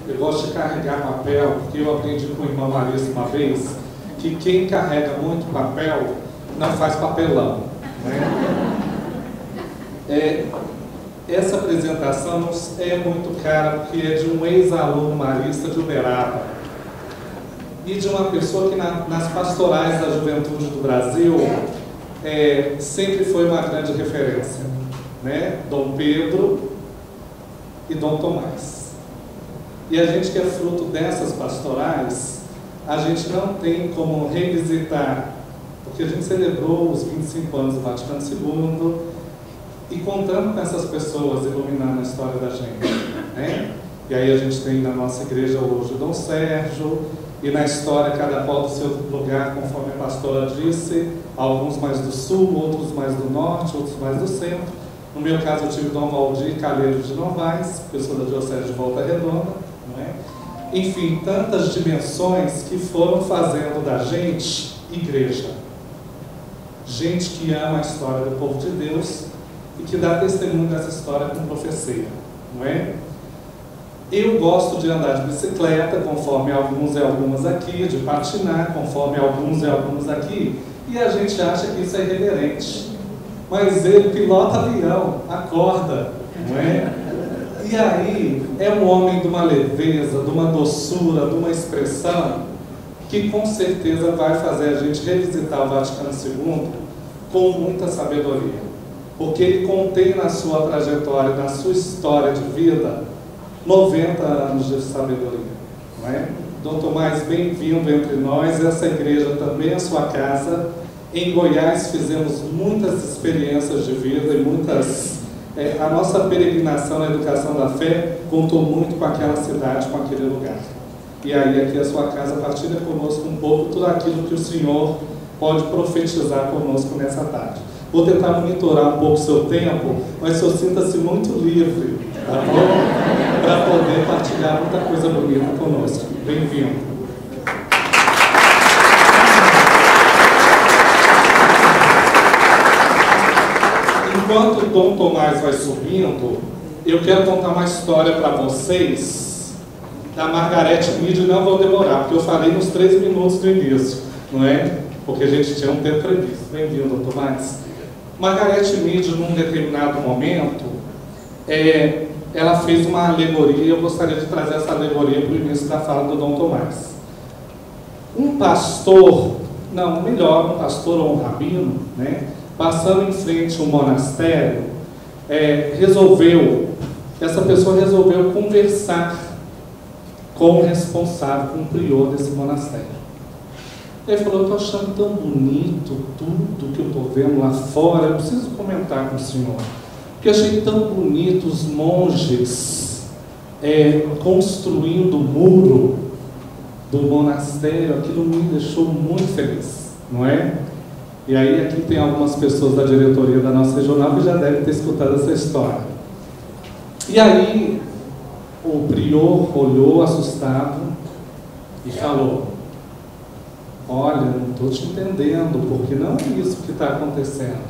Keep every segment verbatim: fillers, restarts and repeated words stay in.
eu gosto de carregar papel, porque eu aprendi com o irmão Marista uma vez, que quem carrega muito papel não faz papelão, né? É, essa apresentação não é muito cara, porque é de um ex-aluno marista de Uberaba e de uma pessoa que na, nas pastorais da juventude do Brasil é, sempre foi uma grande referência, né? Dom Pedro e Dom Tomás. E a gente que é fruto dessas pastorais, a gente não tem como revisitar, porque a gente celebrou os vinte e cinco anos do Vaticano segundo, e contando com essas pessoas iluminando a história da gente, né? E aí a gente tem na nossa igreja hoje o Dom Sérgio, e na história cada qual do seu lugar, conforme a pastora disse, alguns mais do sul, outros mais do norte, outros mais do centro. No meu caso eu tive Dom Valdir Calheiro de Novaes, pessoa da Diocese de Volta Redonda, não é? Enfim, tantas dimensões que foram fazendo da gente igreja. Gente que ama a história do povo de Deus e que dá testemunho dessa história com profecia, não é? Eu gosto de andar de bicicleta, conforme alguns e algumas aqui, de patinar, conforme alguns e algumas aqui, e a gente acha que isso é irreverente. Mas ele pilota avião, acorda, não é? E aí é um homem de uma leveza, de uma doçura, de uma expressão, que com certeza vai fazer a gente revisitar o Vaticano segundo com muita sabedoria. Porque ele contém na sua trajetória, na sua história de vida, noventa anos de sabedoria, não é? Dom Tomás, bem-vindo entre nós. Essa igreja também é a sua casa. Em Goiás fizemos muitas experiências de vida e muitas... É, a nossa peregrinação na educação da fé contou muito com aquela cidade, com aquele lugar. E aí aqui a sua casa partilha conosco um pouco tudo aquilo que o Senhor pode profetizar conosco nessa tarde. Vou tentar monitorar um pouco o seu tempo, mas o senhor sinta-se muito livre, tá bom? Para poder partilhar muita coisa bonita conosco. Bem-vindo. Enquanto o Dom Tomás vai subindo, eu quero contar uma história para vocês da Margarete Meade. Não vou demorar, porque eu falei nos três minutos do início, não é? Porque a gente tinha um tempo previsto. Bem-vindo, Dom Tomás. Margarete Meade, num determinado momento, é, ela fez uma alegoria, e eu gostaria de trazer essa alegoria para o início da fala do Dom Tomás. Um pastor, não, melhor, um pastor ou um rabino, né, passando em frente a um monastério, é, resolveu, essa pessoa resolveu conversar com o responsável, com o prior desse monastério. Ele falou: eu estou achando tão bonito tudo que eu estou vendo lá fora, eu preciso comentar com o senhor, porque achei tão bonito os monges é, construindo o muro do monastério, aquilo me deixou muito feliz, não é? E aí aqui tem algumas pessoas da diretoria da nossa regional que já devem ter escutado essa história. E aí o prior olhou assustado e falou: olha, não estou te entendendo, porque não é isso que está acontecendo.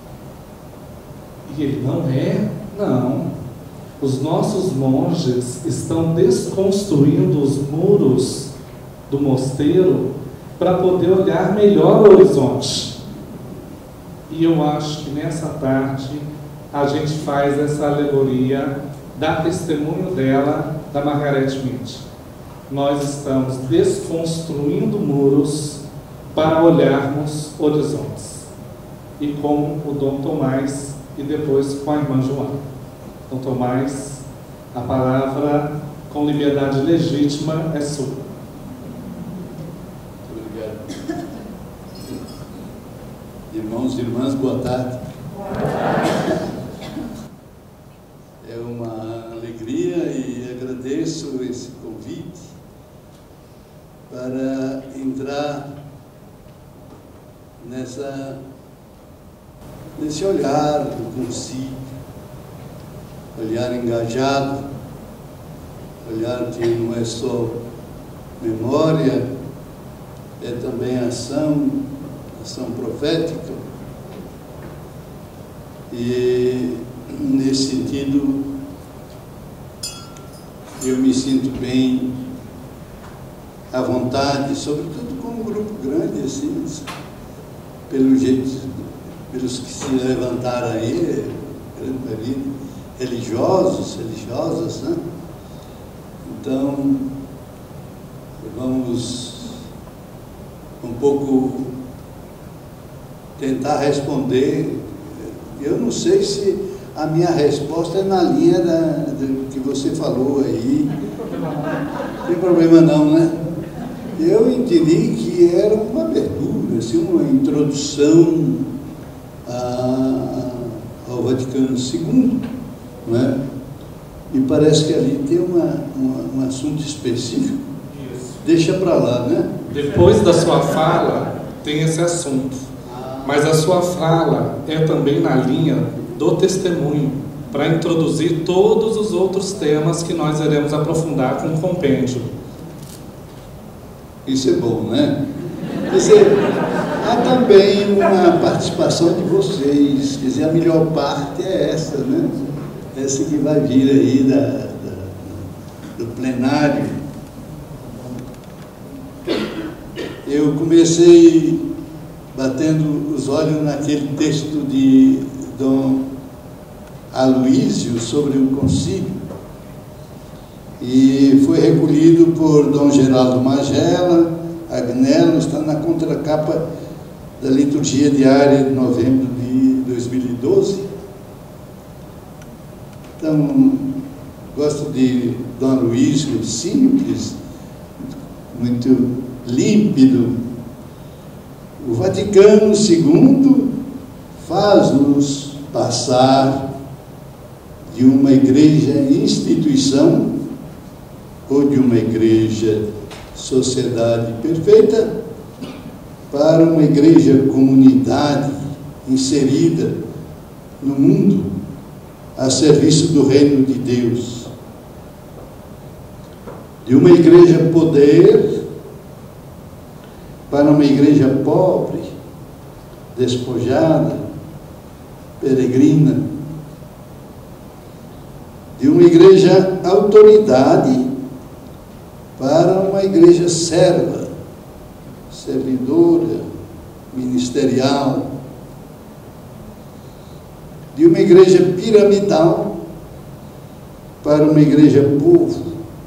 E ele: não é? Não. Os nossos monges estão desconstruindo os muros do mosteiro para poder olhar melhor o horizonte. E eu acho que nessa tarde a gente faz essa alegoria, dá testemunho dela, da Margarete Meade. Nós estamos desconstruindo muros para olharmos horizontes. E com o Dom Tomás e depois com a irmã Joana. Dom Tomás, a palavra com liberdade legítima é sua. Muito obrigado. Irmãos e irmãs, boa tarde. Boa tarde. É uma alegria e agradeço esse convite para entrar nessa, nesse olhar do concílio, olhar engajado, olhar que não é só memória, é também ação, ação profética. E nesse sentido eu me sinto bem à vontade, sobretudo com um grupo grande, assim, pelo jeito, pelos que se levantaram aí, grande maioria, religiosos, religiosas, né? Então, vamos um pouco tentar responder. Eu não sei se a minha resposta é na linha da, do que você falou aí. Não tem problema não, né? Eu entendi que era uma abertura, assim, uma introdução a, ao Vaticano segundo, não é? E parece que ali tem uma, uma, um assunto específico. Isso. Deixa para lá, né? Depois da sua fala, tem esse assunto. Mas a sua fala é também na linha do testemunho, para introduzir todos os outros temas que nós iremos aprofundar com o compêndio. Isso é bom, né? Quer dizer, há também uma participação de vocês. Quer dizer, a melhor parte é essa, né? Essa que vai vir aí da, da, do plenário. Eu comecei batendo os olhos naquele texto de Dom Aloísio sobre o concílio, e foi recolhido por Dom Geraldo Magela, Agnello, está na contracapa da liturgia diária de novembro de dois mil e doze. Então, gosto de Dom Aloísio, simples, muito límpido. O Vaticano segundo faz-nos passar de uma igreja instituição ou de uma igreja sociedade perfeita para uma igreja comunidade inserida no mundo a serviço do reino de Deus. De uma igreja poder para uma igreja pobre, despojada, peregrina. De uma igreja autoridade para uma igreja serva, servidora, ministerial. De uma igreja piramidal para uma igreja povo.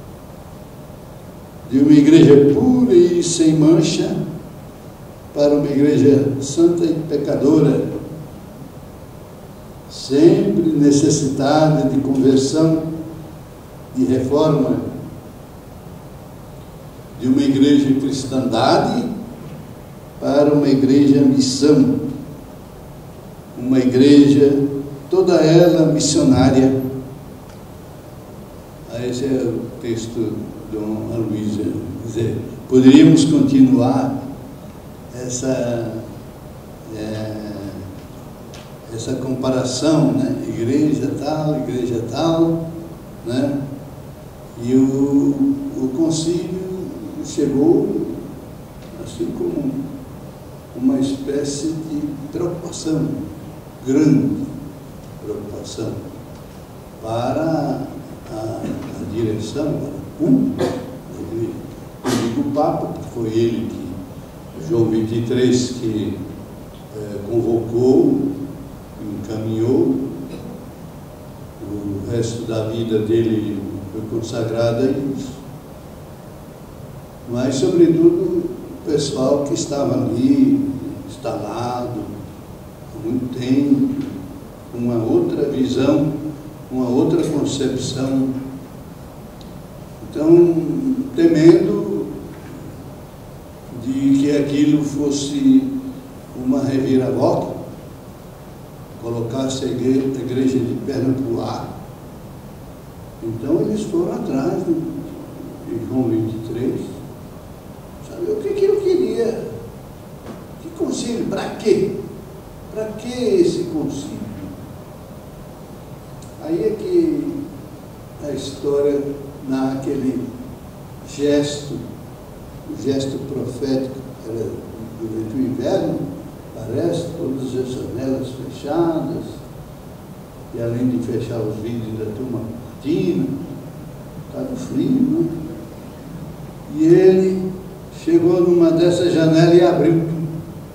De uma igreja pura e sem mancha para uma igreja santa e pecadora, sempre necessitada de conversão, de reforma. De uma igreja cristandade para uma igreja missão, uma igreja toda ela missionária. Esse é o texto de Dom Aloísio. Quer dizer, poderíamos continuar essa é, essa comparação, né? Igreja tal, igreja tal, né? E o, o concílio chegou assim como uma espécie de preocupação, grande preocupação para a, a direção, para o público da igreja. Eu digo o Papa, porque foi ele que, João vinte e três, que é, convocou, encaminhou, o resto da vida dele foi consagrado a isso. Mas, sobretudo, o pessoal que estava ali, instalado, há muito tempo, uma outra visão, uma outra concepção. Então, temendo de que aquilo fosse uma reviravolta, colocasse a igreja, a igreja de perna para o ar. Então, eles foram atrás de João vinte e três, sabe o que, que eu queria? Que concílio? Para quê? Para que esse concílio? Aí é que a história, naquele gesto, o gesto profético, era durante o inverno, parece, todas as janelas fechadas, e além de fechar os vidros da turma cortina, estava frio, né? E ele chegou numa dessas janelas e abriu tudo.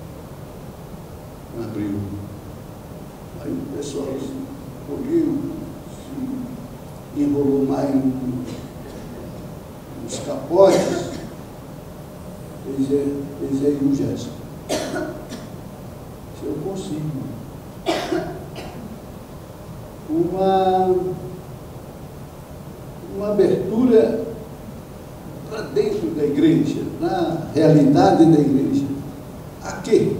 Abriu. Aí o pessoal se colheu, se enrolou mais nos capotes. Eis aí o gesto. Se eu consigo. Uma, uma abertura para dentro da igreja, na realidade da igreja. A quê?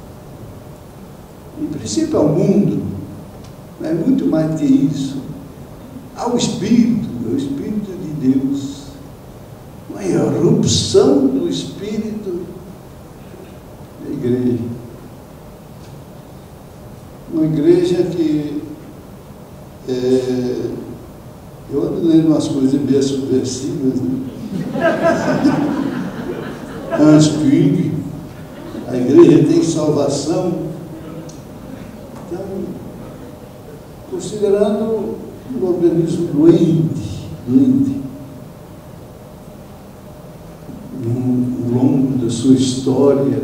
Em princípio ao mundo, mas muito mais que isso, ao Espírito, ao Espírito de Deus, uma erupção do Espírito da igreja. Uma igreja que é, eu ando lendo umas coisas meio subversivas, né? Hans Küng, a igreja tem salvação. Então, considerando um organismo doente, doente, ao longo da sua história,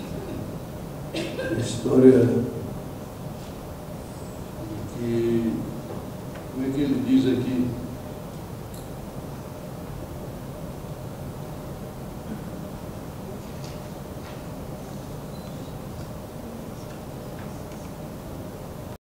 a história que, como é que ele diz aqui?